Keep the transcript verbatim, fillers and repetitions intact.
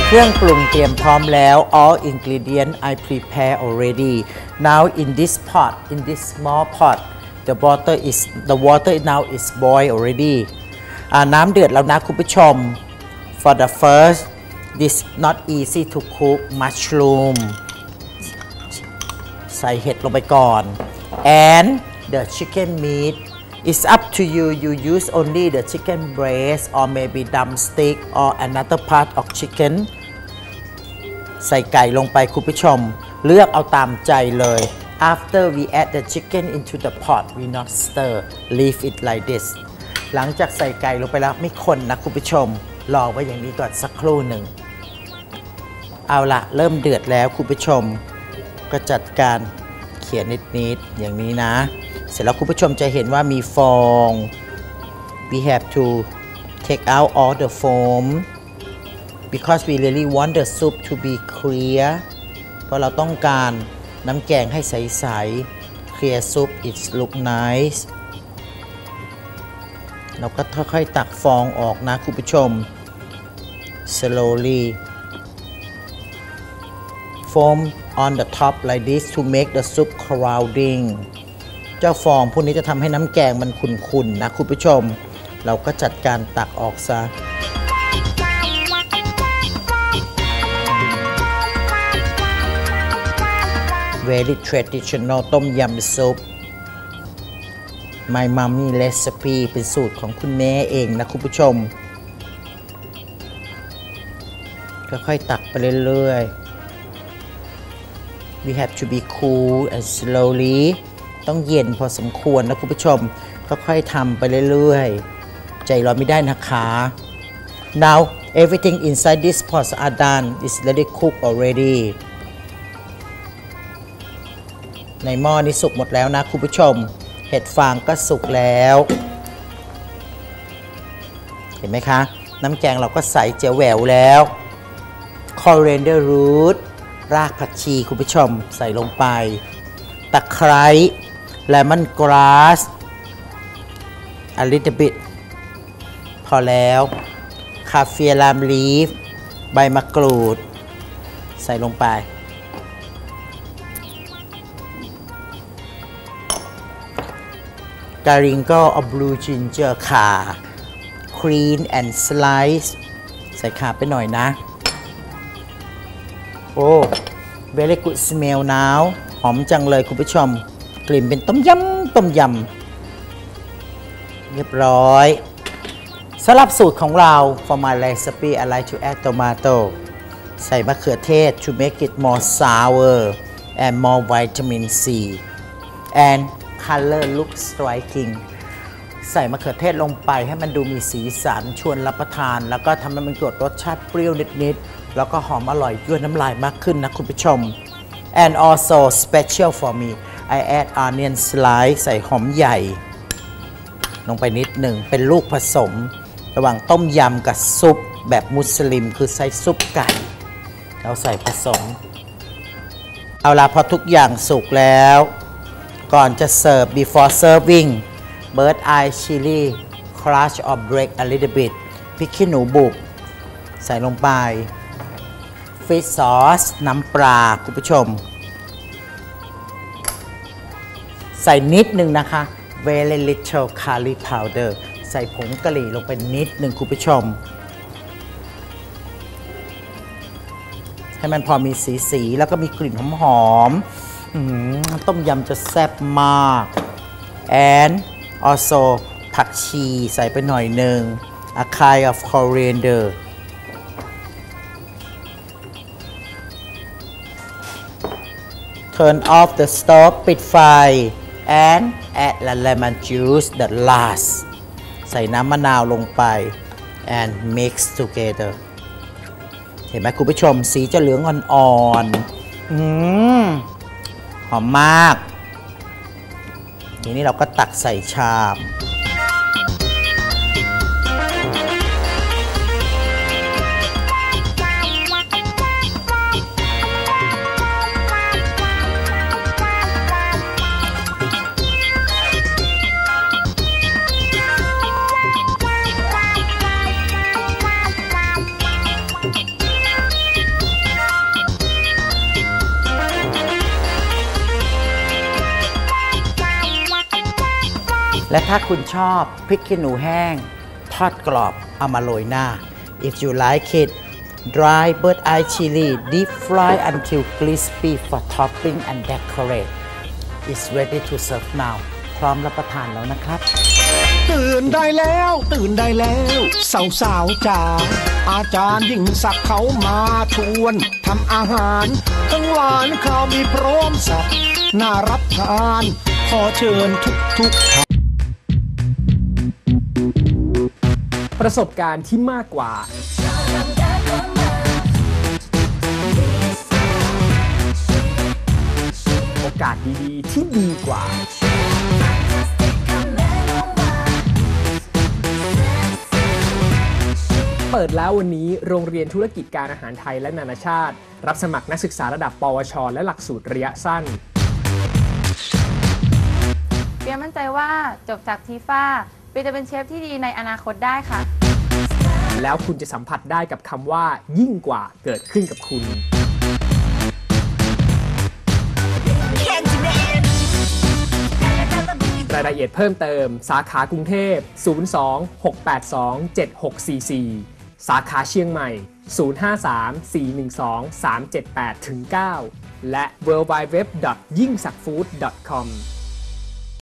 เครื่องปรุงเตรียมพร้อมแล้ว all ingredient I prepare already now in this pot in this small pot the water is the water now is boil already น้ำเดือดแล้วนะคุณผู้ชม for the first this not easy to cook mushroom ใส่เห็ดลงไปก่อน and the chicken meat it's up to you you use only the chicken breast or maybe drumstick or another part of chicken ใส่ไก่ลงไปคุณผู้ชมเลือกเอาตามใจเลย after we add the chicken into the pot we not stir leave it like this หลังจากใส่ไก่ลงไปแล้วไม่คนนะคุณผู้ชมรอไว้อย่างนี้ก่อนสักครู่หนึ่งเอาละเริ่มเดือดแล้วคุณผู้ชมก็จัดการเขียนนิดๆอย่างนี้นะเสร็จแล้วคุณผู้ชมจะเห็นว่ามีฟอง we have to take out all the foam because we really want the soup to be clear เพราะเราต้องการน้ำแกงให้ใสๆ clear soup it look nice เราก็ค่อยๆตักฟองออกนะคุณผู้ชม slowly foam on the top like this to make the soup crowding เจ้าฟองพวกนี้จะทำให้น้ำแกงมันขุ่นๆนะคุณผู้ชมเราก็จัดการตักออกซะ very traditional ต้มยำซุป my mommy recipe เป็นสูตรของคุณแม่เองนะคุณผู้ชมค่อยๆตักไปเรื่อยๆ we have to be cool and slowly ต้องเย็นพอสมควรนะคุณผู้ชมค่อยๆทำไปเรื่อยๆใจร้อนไม่ได้นะคะ now everything inside this pot are done is ready cooked already ในหม้อนี้สุกหมดแล้วนะคุณผู้ชมเห็ดฟางก็สุกแล้วเห็นไหมคะน้ำแกงเราก็ใสเจ๋วแหววแล้ว coriander root รากผักชีคุณผู้ชมใส่ลงไปตะไคร้ lemon grass a little bit พอแล้วคาเฟียลามลีฟใบมะกรูดใส่ลงไปการิงก็เอาบลูจินเจอร์ขาครีนแอนด์สไลซ์ใส่ขาไปหน่อยนะโอ้ very good smell now หอมจังเลยคุณผู้ชมกลิ่นเป็นต้มยำต้มยำเรียบร้อยสำหรับสูตรของเรา for my recipe I like to add tomato ใส่มะเขือเทศ to make it more sour and more vitamin C and color look striking ใส่มะเขือเทศลงไปให้มันดูมีสีสันชวนรับประทานแล้วก็ทำให้มันเกิดรสชาติเปรี้ยวนิดๆแล้วก็หอมอร่อยยั่วน้ำลายมากขึ้นนะคุณผู้ชม and also special for me I add onion slice ใส่หอมใหญ่ลงไปนิดหนึ่งเป็นลูกผสมระหว่างต้มยำกับซุปแบบมุสลิมคือใส่ซุปไก่เราใส่ผสมเอาละพอทุกอย่างสุกแล้วก่อนจะเสิร์ฟ before serving bird eye chili crush or break a little bit พริกขี้หนูบุกใส่ลงไป fish sauce น้ำปลาคุณผู้ชมใส่นิดนึงนะคะ very little curry powder ใส่ผงกะหรี่ลงไปนิดนึงคุณผู้ชมให้มันพอมีสีสีแล้วก็มีกลิ่นหอมๆต้มยำจะแซ่บมาก and also ผักชีใส่ไปหน่อยหนึ่ง a kind of coriander turn off the stove ปิดไฟ and add the lemon juice the last ใส่น้ำมะนาวลงไป and mix together เห็นไหมคุณผู้ชมสีจะเหลืองอ่อนๆอืมหอมมากทีนี้เราก็ตักใส่ชามและถ้าคุณชอบพริกขี้หนูแห้งทอดกรอบเอามาโรยหน้า if you like it dry bird eye chili deep fry until crispy for topping and decorate it's ready to serve now พร้อมรับประทานแล้วนะครับตื่นได้แล้วตื่นได้แล้วสาวสาวจ๋าอาจารย์ยิ่งศักดิ์เขามาชวนทำอาหารทั้งหวานข้าวมีพร้อมสับน่ารับทานขอเชิญทุกทุกท่านประสบการณ์ที่มากกว่าโอกาสดีๆที่ดีกว่าเปิดแล้ววันนี้โรงเรียนธุรกิจการอาหารไทยและนานาชาติรับสมัครนักศึกษาระดับปวชและหลักสูตรระยะสั้นเปียมั่นใจว่าจบจากทีฟ้าเปียจะเป็นเชฟที่ดีในอนาคตได้ค่ะแล้วคุณจะสัมผัสได้กับคำว่ายิ่งกว่าเกิดขึ้นกับคุณรายละเอียดเพิ่มเติมสาขากรุงเทพศูนย์ สอง หก แปด สอง เจ็ด หก สี่ สี่สาขาเชียงใหม่ศูนย์ ห้า สาม สี่ หนึ่ง สอง สาม เจ็ด แปด เก้าและ ดับเบิลยู ดับเบิลยู ดับเบิลยู ดอท ยิ่งศักดิ์ฟู้ด ดอท คอม